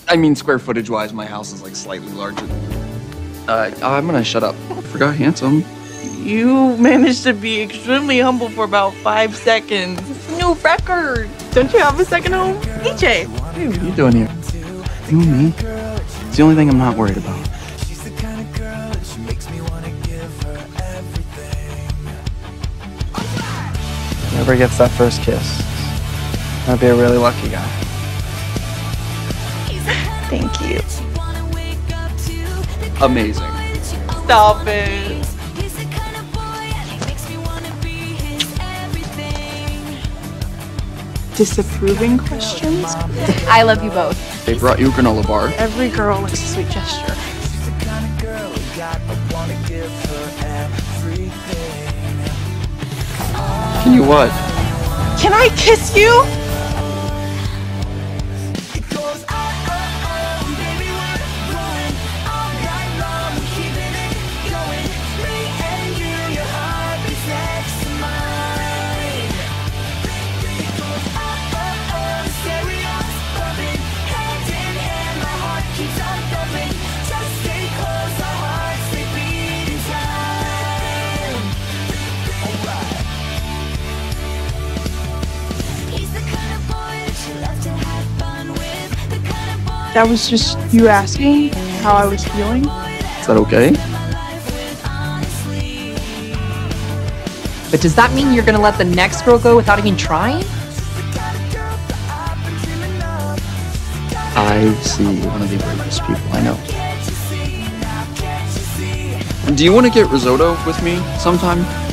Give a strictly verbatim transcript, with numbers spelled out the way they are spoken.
I mean, square footage-wise, my house is like slightly larger. Uh, I'm gonna shut up. I forgot handsome. You managed to be extremely humble for about five seconds. New record. Don't you have a second home? E J. Hey, what are you doing here? You and me. It's the only thing I'm not worried about. Whoever gets that first kiss might be a really lucky guy. Thank you. Amazing. Stop it. Disapproving questions? I love you both. They brought you a granola bar. Every girl likes a sweet gesture. Can you what? Can I kiss you? That was just you asking how I was feeling. Is that okay? But does that mean you're gonna let the next girl go without even trying? I see one of the bravest people I know. Do you want to get risotto with me sometime?